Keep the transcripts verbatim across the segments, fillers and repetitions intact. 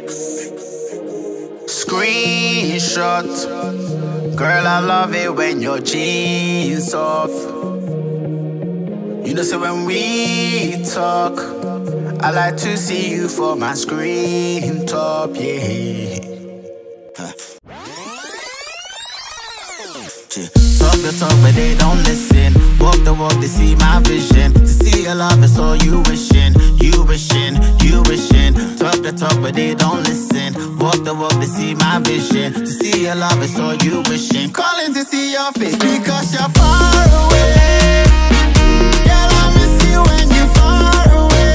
Screenshot. Girl, I love it when your jeans off. You know, so when we talk, I like to see you for my screen top, yeah. Huh. Talk the talk, but they don't listen. Walk the walk, they see my vision. To see your love is all you wishing, you wishing, you wishing. Talk the talk, but they don't listen. Walk the walk, they see my vision. To see your love is all you wishing. Calling to see your face because you're far away. Girl, I miss you when you're far away.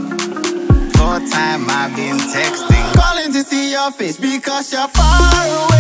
Face because you're far away.